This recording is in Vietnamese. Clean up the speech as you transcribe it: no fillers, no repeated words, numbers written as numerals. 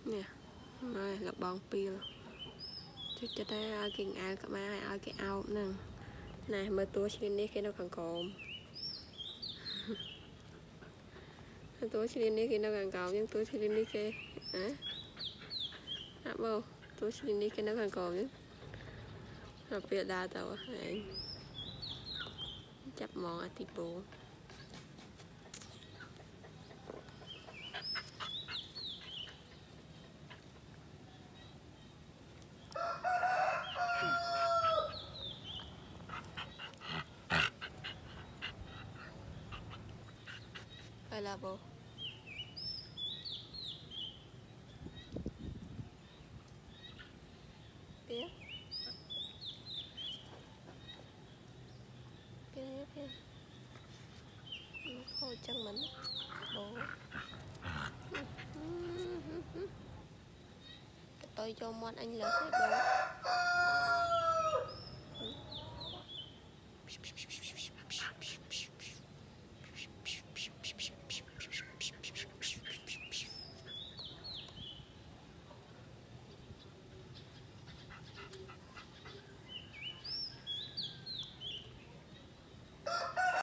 nè rồi là bong pil cho ta ai kinh ai các bạn ai cái ao nè này mà tôi xin đi cái nó càng cồn tôi xin đi cái nó càng cồn nhưng tôi xin đi cái bô tôi xin đi cái nó càng cồn chứ là việc đa tàu anh chắp mò tịt bù là bố biết nó khô chân mình bố tôi cho món anh lớn đấy bố